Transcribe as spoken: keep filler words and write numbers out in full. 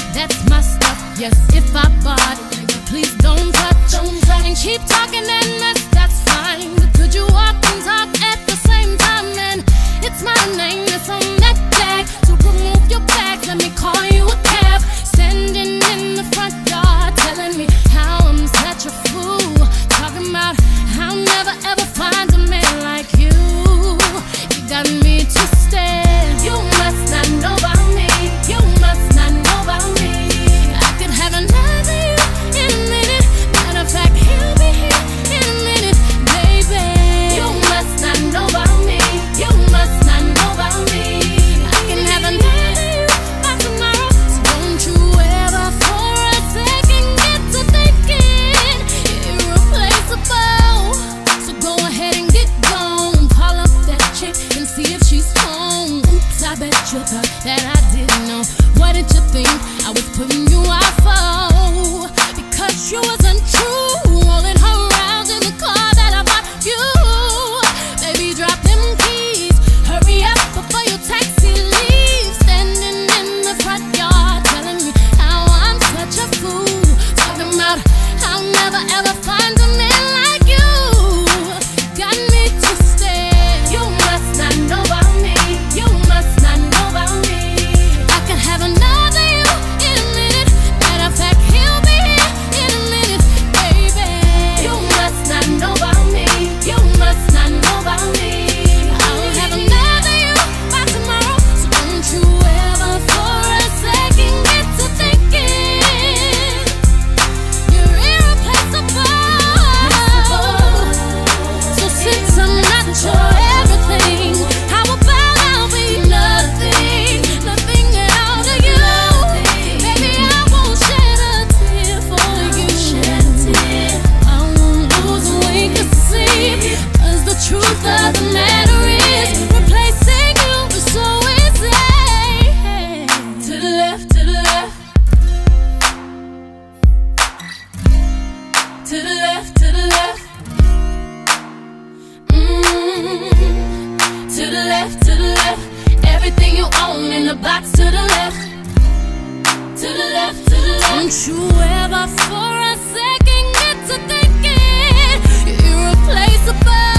That's my stuff. Yes, if I bought it, please don't touch. Don't touch. And keep talking and mess, that's fine. But could you walk and talk at the same time? And it's my name that's on that tag. So remove your bags, let me call you a cab. Standing in the front yard, telling me how I'm such a fool. Talking about I'll never ever find a man like you. You got me twisted. You must not know about me. You must not know about me. I could have another you in a minute. Matter of fact, he'll be here in a minute, baby. You must not know about me. You must not know about me. I can have another you by tomorrow. So don't you ever for a second get to thinking irreplaceable. So go ahead and get gone. Call up that chick and see if she's home. Oops, I bet you thought that I didn't know. What did you think I was putting you out for? Because you wasn't true. Rolling her around in the car that I bought you. Baby, drop them keys. Hurry up before your taxi leaves. Standing in the front yard, telling me how I'm such a fool. Talking about I'll never ever find a man like you. Got me twisted. You must not know about me. You must not know about me. I could have another you in a minute. Matter of fact, he'll be here in a minute, baby. You must not know about me. You must not know about me. I'll have another you by tomorrow. So don't you ever for a second get to thinking you're irreplaceable. So since I'm not your everything, how about I'll be nothing, nothing at all to you? Baby, I won't shed a tear for you. Shed a tear. I won't lose a wink of sleep. 'Cause the truth of the matter is, replacing you is so easy. To the left, to the left. To the left, to the left. Mm, to the left, to the left. Everything you own in the box to the left. To the left, to the left. Don't you ever for a second get to thinking you're irreplaceable.